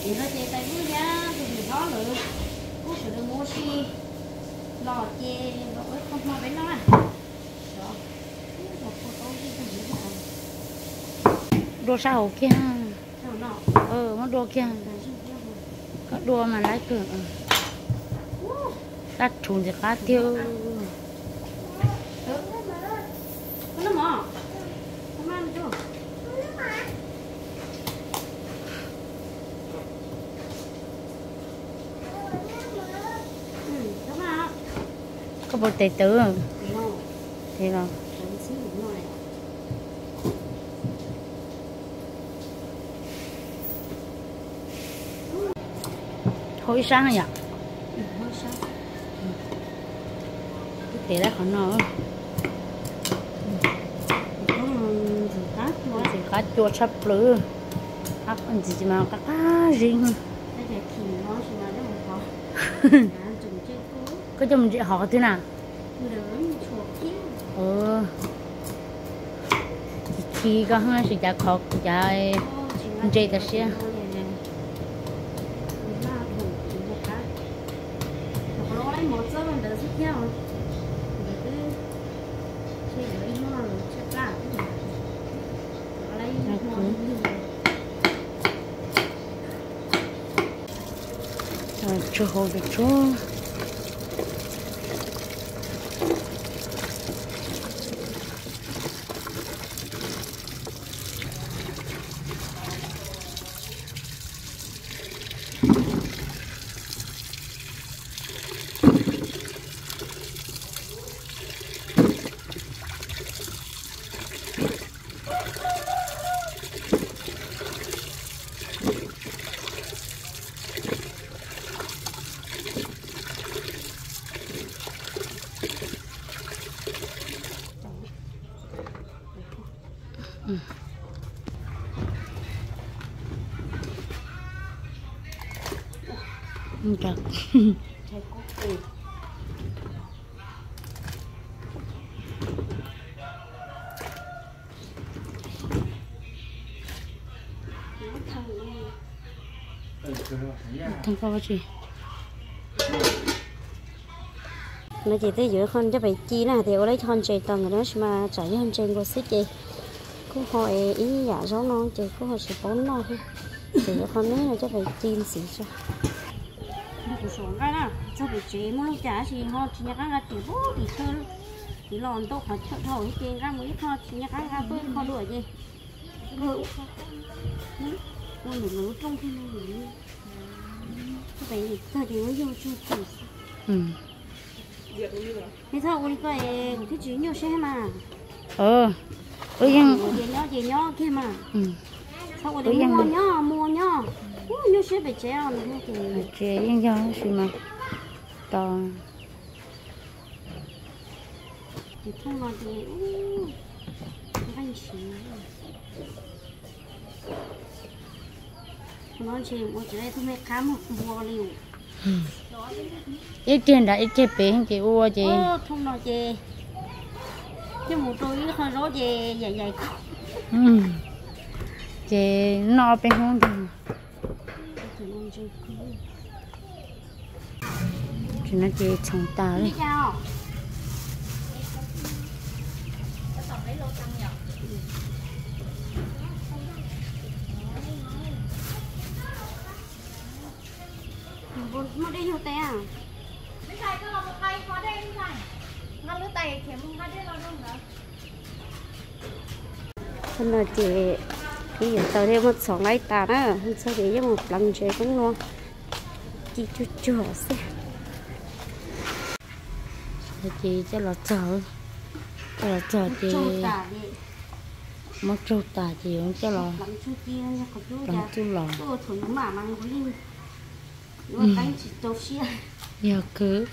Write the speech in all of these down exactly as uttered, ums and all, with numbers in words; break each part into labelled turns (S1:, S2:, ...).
S1: thì nó chơi tay bữa giá thì mình nó nữa cũng phải được mua xi lò chè rồi không mua với nó à đó
S2: đua sao kia ờ nó đua kia có đua mà lái cửa đắt thùng thì khá tiêu
S1: nó mỏ không ăn chưa
S2: có bộ tệ tử thì rồi hồi sáng rồi nhỉ cái đó còn nó thì cá chua sắp lử hấp ăn gì mà cá cá riêng có chồng chị họ thế nào ờ khi có hai sự giả khó chạy chạy ta xe cho hồ được cho ừ. Được. Thằng con gì?
S1: Nó chỉ tới giữa con cho phải chi là thì ở đây con chơi tầng đó mà chạy hơn trên của xích gì cũng hỏi ý giả gió non chơi cũng hỏi sự tốn non thôi thì con nói là cho phải chi xí cho nó cũng sống ra nè cho phải chế mua lúc trả thì họ chỉ nhắc ra chỉ bố thì thơ thì lòn tốt họ thợ thổi trên ra mấy họ chỉ nhắc ra với họ đuổi gì rồi con được nấu trong khi nó được cho phải giờ thì nó vô chung chỉ
S2: Ừ.
S1: thế thôi con coi cái chuyện nhiều xe mà
S2: Ờ. Ủa nhưng
S1: gì nhó gì nhó kia mà.
S2: Ừ.
S1: Sao có đi mua nhó mua nhó. Ui nhiều xe bị treo này thì.
S2: Chế nhưng do gì mà. To.
S1: Thì không mà thì anh chị. Nó chỉ một cái thôi mấy cá một bùa liu.
S2: Ít tiền đã ít chế bể chị ua chị.
S1: Ờ không nói chị. Chứ một tôi hơi rối về dày dày không.
S2: Ừ. Chị no bên không thì. Chị nói chị trồng tàu đi.
S1: Nó đi hiệu tè à?
S3: Mấy thầy có một cây có đây không thầy? Nó lưới tay thì không có đấy lo luôn nữa.
S1: Hôm nay chị bây giờ tao thêm một sóng lấy tà đó, sao để cho một lần chơi cũng ngon. Chị chú chú xem.
S2: Chị cho là chờ, cho là chờ chị. Mất trâu tà chị không cho là.
S1: Lắm chú kia nha, có chú
S2: Lắm chú lò.
S1: Tôi thử nó mà mang cái gì. Nhưng mà cánh chỉ trâu xia.
S2: Giờ cứ.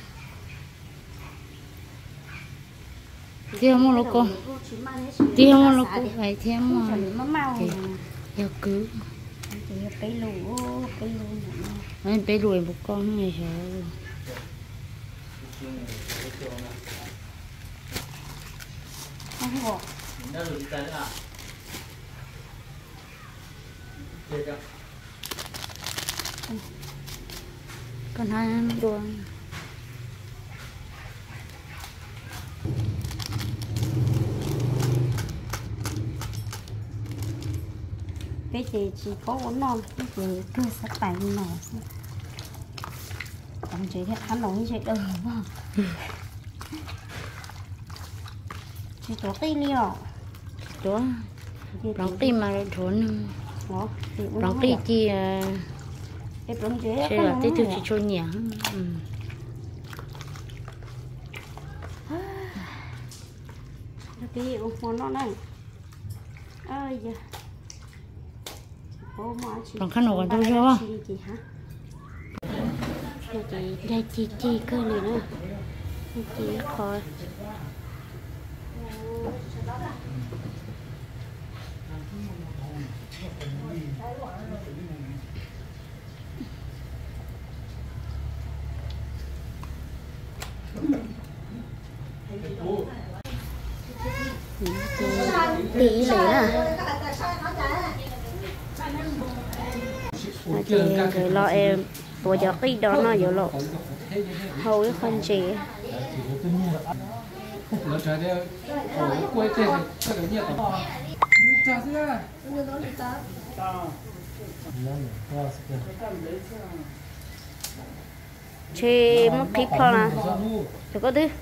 S2: Theo một lúc cô. Theo một lúc cô phải theo một. Giờ cứ.
S1: Cái lù, cái lù.
S2: Anh bé lùi một con này hả?
S1: Không có.
S2: còn hai đùa
S1: cái chị chỉ có uống non cái chị cứ sắp bài như nào ông chị thấy hắn nói chị đâu đúng không chị chỗ tin đi rồi
S2: chỗ đóng tim mà trốn đóng tim chi
S1: cái trốn chị
S2: sẽ là tí tiêu chỉ cho nhẹ
S1: cái ông món nó này ơi da
S2: còn khăn nào còn đâu cho
S1: chị đây chị chị cơ này nữa chị khỏi đi lẽ à chị rồi lo em bộ giọt cái đó nó vô lộ hầu cái con chị chị mất clip thôi là được có thứ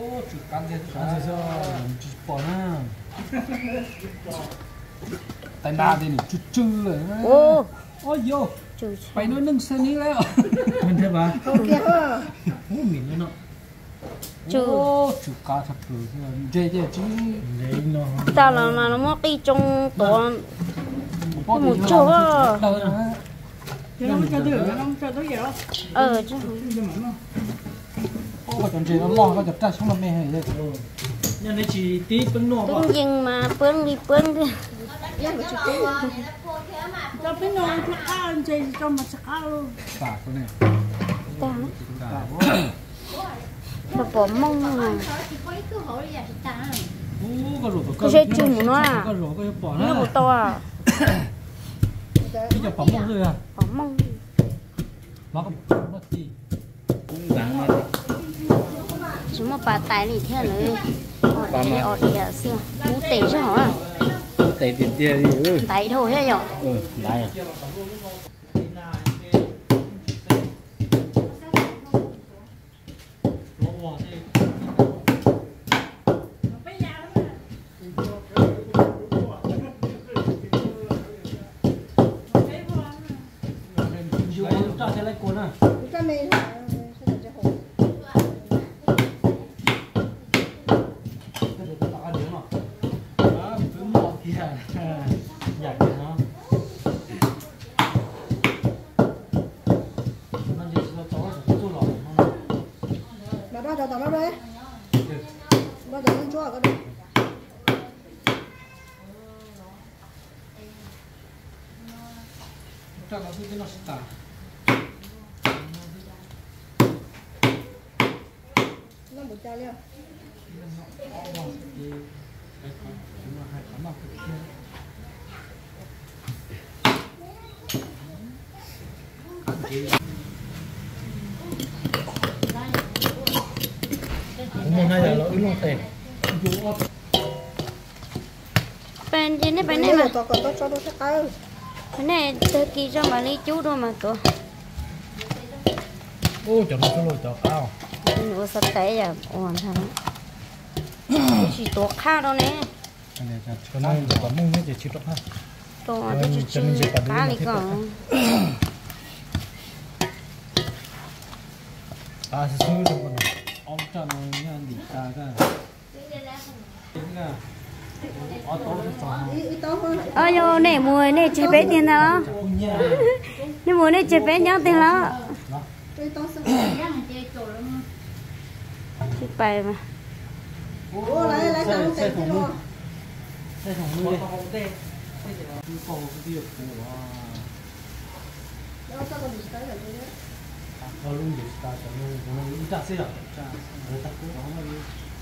S4: tay đa thì chút chư rồi
S1: ô
S4: ôi vô phải nói nâng xe níแล้วmình thấy bà không kia hả mình nó
S1: chú
S4: chú cá thật sự dễ dễ chứ
S1: tao là mà nó mất đi trong tổ một chỗ
S4: nó cho được nó cho tới giờ
S1: ờ chứ
S4: ô cái chuyện nó lo cái chặt ra xuống là mẹ hay đấy nhân đây chỉ tí bưng nọ
S1: bưng nhưng mà bưng đi bưng đi
S2: cho cái nồi cho ăn chơi cho mà sắc luôn
S4: cả cái này
S1: ta
S4: cả
S1: nó bỏ mông này
S4: cái
S1: sẽ chùm nó à
S4: cái rổ cái bỏ
S1: nó
S4: nó
S1: một to à
S4: cái chả bỏ mông rồi à
S1: bỏ mông
S4: nó có nó gì
S1: chúng mà bà tài này theo lời ở đây ở đây à xưa cú tệ chứ hả
S4: tệ tiền tiền đi ơi
S1: tài thôi hết rồi
S4: ừ lại một hai giờ lỗi luôn tiền
S1: bên trên này bên này mà bên này tôi ký cho bà lấy chú đâu mà tôi
S4: ô chọn nó lôi cho cao
S1: nó sắp tới giờ ổn thằng chỉ tổ khá đâu nè
S4: cái này là cho nó có mông nó chỉ chịu được ha
S1: tổ chỉ chịu cá này còn
S4: à sẽ xuống được con này ông cho nó như anh đi cá cái
S1: ơ yo nè mùi nè chế bé tiền đó nè mùi nè chế bé nhớ tiền đó chị bài mà
S4: ô lấy lấy cái xe phòng nuôi xe phòng nuôi đây cầu cái việc của nó luôn được ta cho nó nó đi chặt xe rồi chặt rồi chặt cũng nó đi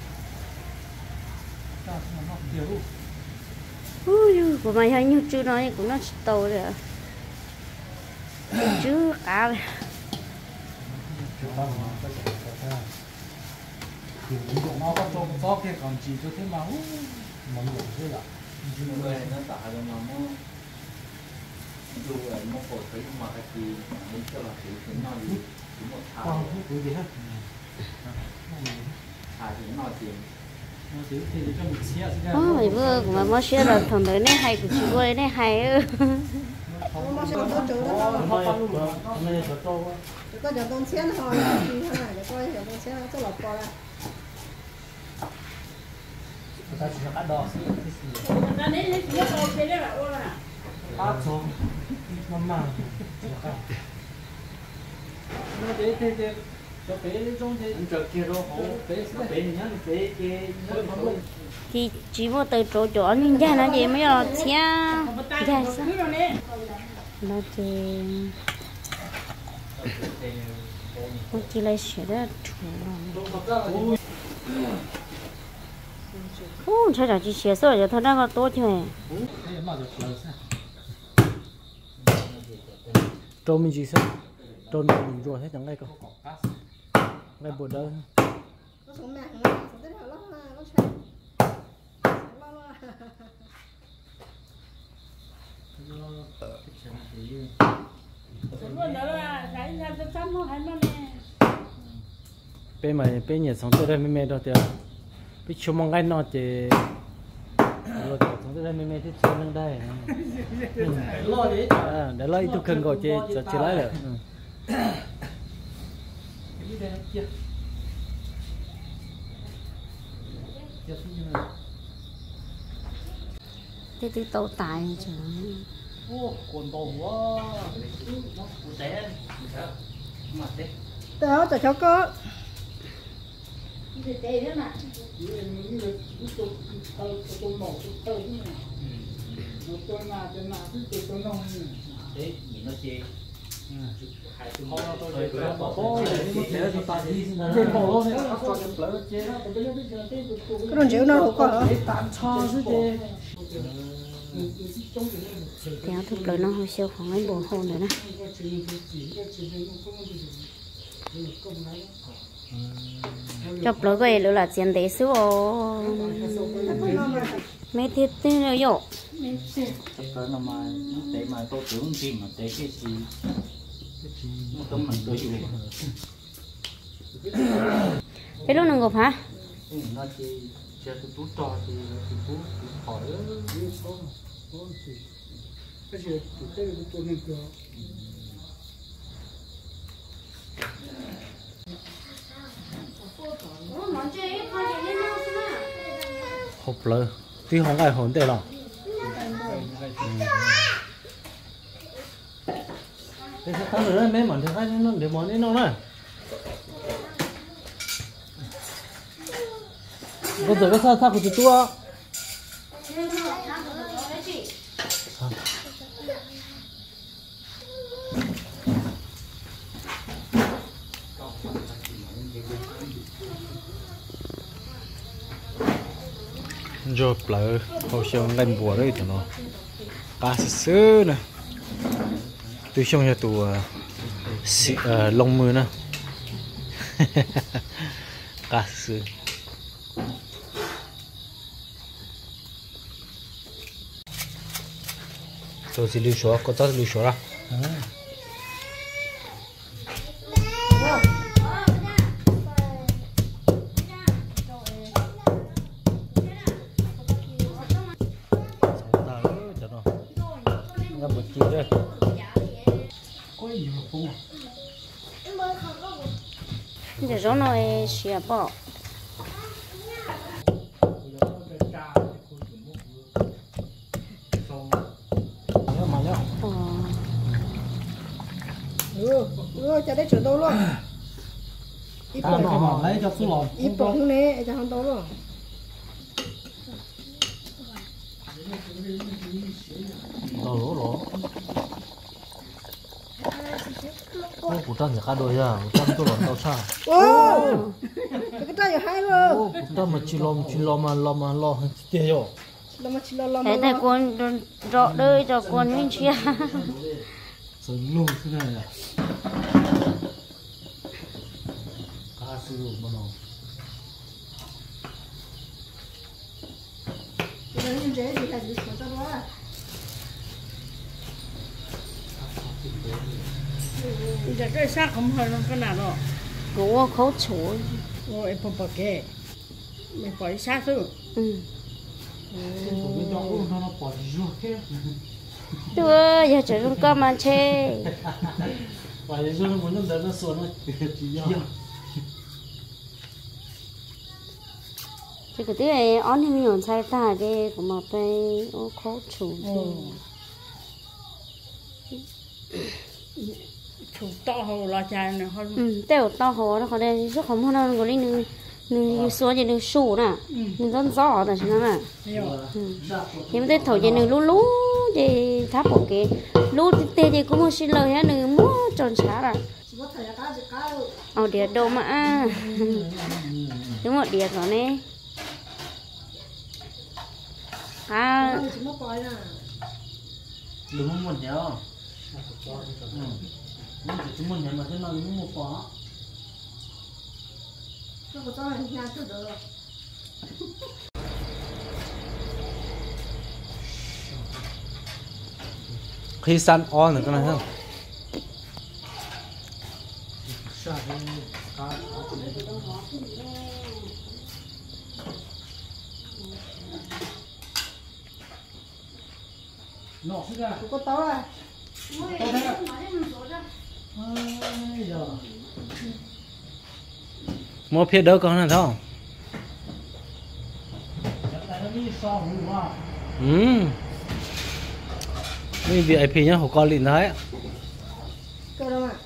S4: chặt nó học nhiều
S1: ui của mày hay như chưa nói cũng nó tàu rồi chứ cả
S4: nó có cho gió kia còn chỉ cho thế mà mong ngủ thế là
S5: người nó tạo ra mà nó dù là nó phổ thấy mà cái gì đến cho là cái cái nó gì chỉ một thảo
S4: không có gì hết
S5: thảo thì nó tiền
S4: nó chỉ thì cho mình xé ra
S1: ó mày vừa mà mới xé rồi thằng đấy này hay của chị ơi này hay ư
S6: Mà sẽ có chỗ đó
S4: hôm nay cho cho
S6: có giờ con xé nó hỏi thì thế này để coi giờ con xé nó sẽ lọt qua ra
S4: người ta chỉ là cắt đỏ
S2: ta đến lấy phía sau thế đấy là ô là
S4: cắt xuống nó mang nó để thế thế cho bé lấy trong thế
S5: cho kia đó hổ bé bé này nhá bé kia nó không luôn
S1: thì chỉ một từ chỗ chỗ nhưng ra nó gì mới là xé ra sao nó chỉ nó chỉ lấy sữa đó chủ ô trời ơi chỉ sữa rồi thôi đang có tốt thôi
S4: trâu mình chỉ sao trâu mình rồi hết chẳng ngay cơ ngay bữa đó
S6: nó xuống mẹ nó xuống tới nó nó chạy
S4: bên mày bên nhà sống tới đây mẹ đó thì bên chỗ mong ngay nó thì rồi sống tới đây mẹ thì chơi lên đây lo đi à để lấy tôi cần gọi chơi cho chơi lấy được
S1: thế thì tàu tài chứ
S4: ô còn to quá nó cụ té mà té
S6: đó cho cháu có
S2: thì tệ thế mà
S5: đấy nhìn nó chê hai cái món nó tôi
S6: cái đồng chịu nó hổ có
S1: kéo thực lời nó hơi siêu khoảng ấy bộ hồn nữa nè chọc lỡ về nữa là tiền để số mấy thiết tên rồi dụ
S5: tới nó mà để mà tôi tưởng gì mà để cái gì nó tấm mình tôi chịu
S1: cái lúc nào ngộp hả
S5: nó chỉ cho tôi tú to thì thì tú hỏi
S6: cái gì cái gì tôi nên có
S4: hộp lơ tuy không ai hồn tệ lòng thế sao tao nữa mấy món thứ hai nó để món đấy nó này có giờ cái sao sao của tụi tôi rồi lỡ hồi xong lên bùa đấy tụi nó cá sứ nè tôi xong cho tụi uh, lông mưa nè cá sứ tôi chỉ lưu số có tao lưu số ra
S1: để rõ nó xìa bỏ
S6: ừ ừ cho đấy chuyển đâu luôn ít
S4: bỏng lấy cho số lon
S6: ít bỏng này cho hắn đâu luôn
S4: lỗ lỗ lỗ ô của ta nhà cá đôi à của ta tôi lon tao xa
S6: ô cái tay hai luôn
S4: ô của ta mà chỉ lom chỉ lom mà lom mà lo tiền rồi
S6: là mà chỉ là làm
S1: thế tại con rõ đời cho con mình chia
S4: sờ lù thế này à cá sư lù mà nó
S6: cái này dễ thì là gì có cho đó
S2: bây giờ cái xác không hơi nó cái nào đó
S1: gỗ khó chủ
S2: ôi bọc bọc kệ mình phải xác chứ
S1: ừ
S4: cái đó nó nó bỏ ruột thế
S1: đưa giờ chỉ dùng cơm ăn chê
S4: phải ruột nó muốn nó đỡ nó xuống nó chỉ do
S1: chỉ cái này ăn thì mình còn sai ta đi cũng mà phải ô khó chủ
S2: chủ to hồ là chài này hơn
S1: ừ tao to hồ nó còn đây rất không hơn nó còn đi nương nương xuống thì nương sủ nè nương rất rõ là chứ mà thì mình thấy thổi thì nương lú lú thì tháp một cái lú tê thì cũng không xin lời hết nương mua tròn xá là
S6: có thể là cá cá đâu
S1: ở địa đâu mà đúng một địa rồi nè à
S6: chỉ mất coi nè
S4: đừng muốn một nhớ nhưng chỉ muốn nhớ mà thế nào cũng một phó
S6: nó có cho này nhà tự được
S4: khi săn on rồi cái này không nọ sức ra
S6: có to à
S4: to thế à mua phía đâu con này thôi ừ mấy vị ai phi nhá hồ con lịn đấy
S6: cơ đâu à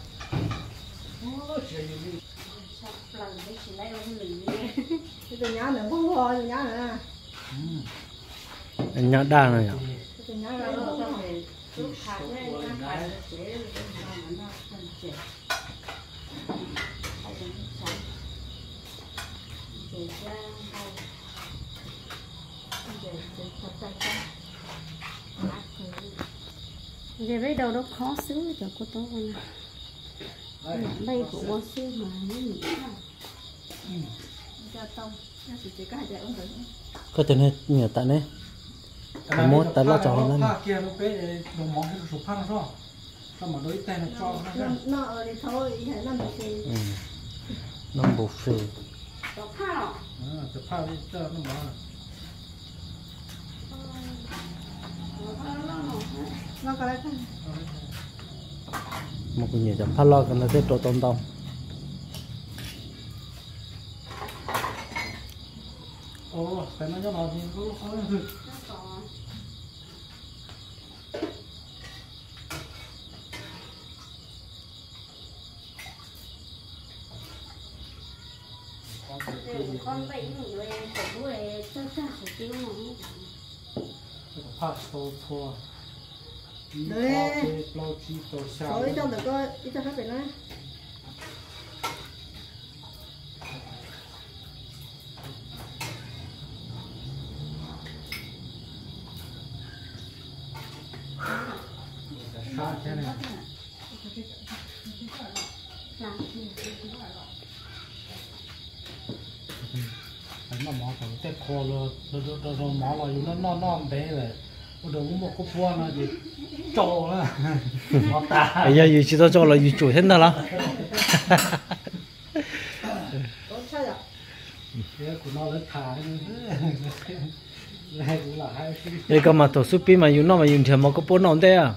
S6: cái từ nhà nữa không ho từ nhà nữa
S4: anh nhớ đa này nhở
S6: từ nhà ra đó
S1: về với đầu nó khó xứ cho cô tốt hơn đây của con xứ mà nó nhỉ
S6: ra tông nó chỉ chỉ cái gì ông thấy
S4: có thể nên nhiều tại đấy mua tại lo cho nó
S7: kia nó bé đồ món cái số phăng rồi sao mà đối tay nó cho nó
S6: nó ở đây thôi hay nó được gì
S4: nó buffet
S1: có pha à
S7: จะพาไปเจอน้ำมัน
S6: nó có đấy
S4: một cái nhiều chấm phát lo cái nó sẽ trộn tôm tôm
S7: ồ phải nói cho nó thì cũng khó được
S1: con vậy người của người cho cha của tiêu nó
S7: phát số thua
S6: đấy
S7: lâu chi tổ sao
S6: rồi trong được coi ít cho khách về nói
S7: sao thế này anh mà mỏ thằng tép kho rồi rồi rồi rồi mỏ là nó non non bé rồi bây giờ cũng một cốc phua nó gì trâu nữa mỏ ta
S4: bây giờ gì chỉ cho là gì chủ hết đó là
S7: thế của nó lấy thả này cũng là hai
S4: đây cơ mà tổ sup mà dùng nó mà dùng thì mà có bốn nón thế à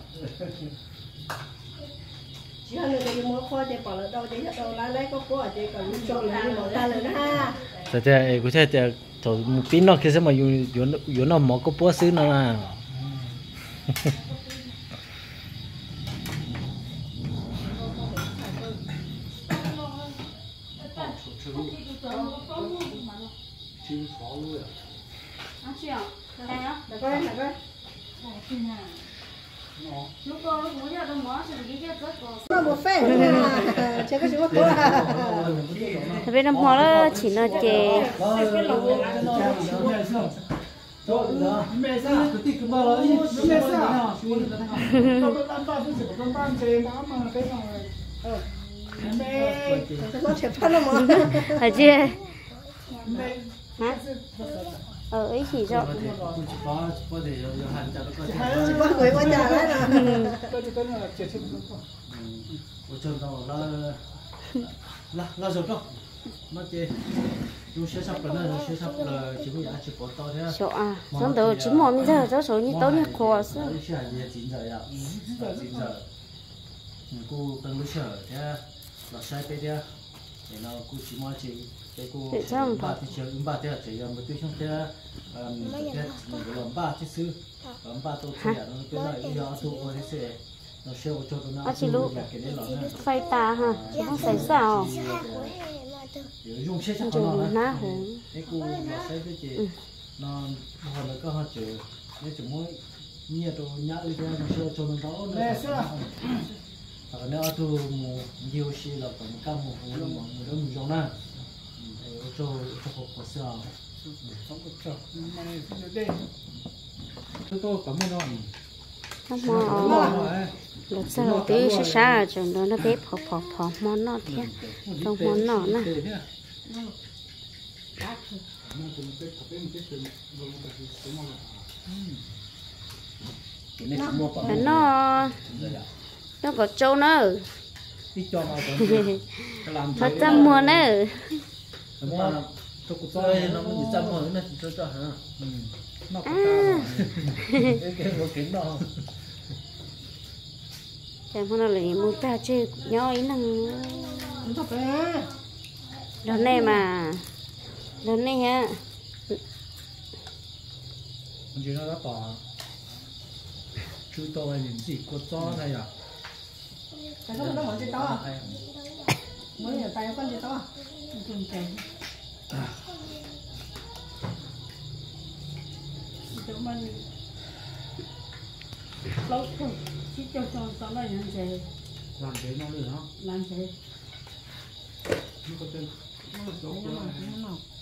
S6: chỉ là người ta mua kho thì bỏ lỡ đâu đấy đâu lấy lấy có có thì còn cho lấy đi bỏ raเลยนะ
S4: แต่แต่กูใช่แต่ตัวมุปินนอกคือสมัยอยู่อยู่อยู่นอกหมอก็ปัวซื้อนะ
S6: nó một phê chứ có gì có
S1: thế bên năm hoa đó chỉ là chè
S7: cho nữa mẹ sao cứ tích cứ bao rồi mẹ sao tôi tôi làm ba tôi chỉ có ba chơi đó mà cái nào mẹ
S6: nó chẹp phát nó mà
S1: phải chưa
S7: mẹ
S1: hả ờ ấy chỉ cho
S4: có có thể hành cho nó có
S6: chỉ có người qua nhà đấy là
S7: tôi tôi là chẹp chẹp
S4: ở trong đó là là là rồi đó nó chơi chú sẽ sắp rồi nó sẽ sắp là chỉ có giá chỉ có to thế
S1: chỗ à xong rồi chỉ mò mình giờ cho số như tao như khó sao
S4: lúc xưa gì chín giờ ạ chín giờ cô đang lúc xưa thế là sai pe thế để nó cô chỉ mò chỉ cái cô ba thì chơi ba thế chỉ là một tuyến thế thế làm ba thế sư làm ba tổ chức nó cái này bây giờ thu qua thế sẽ nó sẽ cho nó
S1: à chỉ lúc phai ta ha không phải sao
S4: dùng xe chắc
S1: dùng ná hổ
S4: cái cô nó sẽ cái gì nó họ nó có họ chịu nếu chúng mới nhiều đồ nhã đi ra nó sẽ cho nó đó nó hoặc nếu tôi mua nhiều xe là còn cam một hồ là một một đống giống na cho cho học học sao
S7: không có chợ mà đây tôi tôi cảm ơn ông
S1: không mò lúc sau tí sẽ xa chừng đó nó bếp phò phò phò món nó thế trong món nó nè nó nó có trâu nữa thật trăm mua nữa
S4: nó mới trăm rồi nó cho cho hả
S7: nó có cái
S4: cái một kiến đó
S1: chẳng hôm nào lại mua ta chơi nhau ấy năng đó này mà đó này ha
S7: mình chỉ nói đó bỏ chú tôi là những gì có cho này à
S6: cái đó nó món gì to à mới giờ tay con gì to à cùng chén chúng mình lâu không chỉ cho con to là những gì
S7: làm thế nó được không
S6: làm gì
S7: nó có tên nó có số của nó